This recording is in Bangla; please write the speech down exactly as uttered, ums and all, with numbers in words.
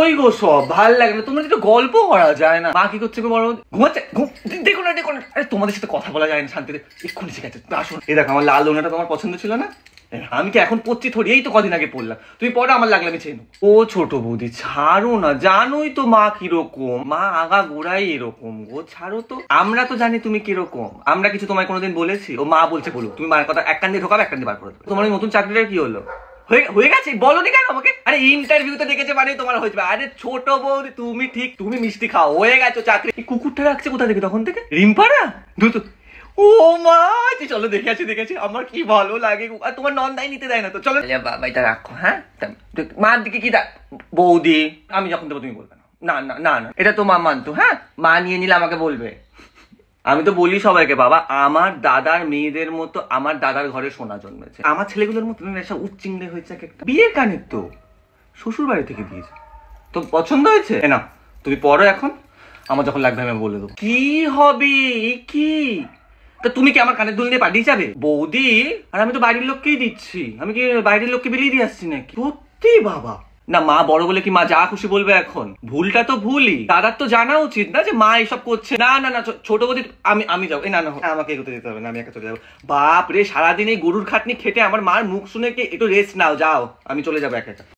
ওই গো সব ভাল লাগে না, তোমরা একটু গল্প করা যায় না? মা কি করছে গো? বড় ঘুমাচ্ছে, দেখো না দেখো না, আরে তোমাদের সাথে কথা বলা যায় না শান্তিতে, এক্ষুনি ঠিক আছে আসুন। এই দেখো আমার লাল ওনাটা তোমার পছন্দ ছিল না, আমি কি এখন পড়ছি থরি, এই তো কদিন আগে পড়লাম, তুমি পরে আমার লাগলে আমি চেনো। ও ছোট বৌদি ছাড়ো না, জানোই তো মা কিরকম, মা আগা গোড়াই এরকম গো, ছাড়ো তো। আমরা তো জানি তুমি কিরকম, আমরা কিছু তোমায় কোনোদিন বলেছি? ও মা বলছে বলুক, তুমি মায়ের কথা এক কান দিয়ে ঢোকাবে এক কান দিয়ে বার করে দেবে। তোমার ওই নতুন চাকরিটার কি হলো? হয়ে গেছে বলো নি কেন আমাকে? আরে ইন্টারভিউতে দেখেছে মানে তোমার হয়েছে। আরে ছোট বৌদি তুমি ঠিক, তুমি মিষ্টি খাও, হয়ে গেছো চাকরি। কুকুরটা রাখছে কোথা থেকে তখন থেকে? রিম্পারা দ্রুত। ও মা চলো দেখে আছি দেখে আছি, আমার কি ভালো লাগে। আর তোমার নন্দাই নিতে দেয় না তো, চলো বাবা এটা রাখো। হ্যাঁ মার দিকে কি বৌদি, আমি যখন দেবো তুমি বলবে না, না না না না এটা তো মা মানতো। হ্যাঁ মা নিয়ে নিলে আমাকে বলবে। আমি তো বলি সবাইকে, বাবা আমার দাদার মেয়েদের মতো আমার দাদার ঘরে সোনা জন্মেছে, আমার ছেলেগুলোর মতো এসব উচ্চিংড়ে হয়েছে একটা। বিয়ের কানের তো শ্বশুর বাড়ি থেকে দিয়েছে, তো পছন্দ হয়েছে না, তুমি পড়ো এখন, আমার যখন লাগবে আমি বলে দেবো। কি হবে কি? তা তুমি কি আমার কানের দুল দিয়ে পাঠিয়ে যাবে বৌদি? আর আমি তো বাড়ির লোককেই দিচ্ছি, আমি কি বাইরের লোককে বেরিয়ে দিয়ে আসছি নাকি? সত্যি বাবা না, মা বড় বলে কি মা যা খুশি বলবে এখন? ভুলটা তো ভুলই, দাদার তো জানা উচিত না যে মা এসব করছে। না না না ছোট বৌদি আমি আমি যাবো। এই না না আমাকে এগোতে যেতে হবে না, আমি একা চলে যাবো। বাপ রে সারাদিন এই গরুর খাটনি খেটে আমার মার মুখ শুনে কি একটু রেস্ট নাও, যাও আমি চলে যাবো একা একা।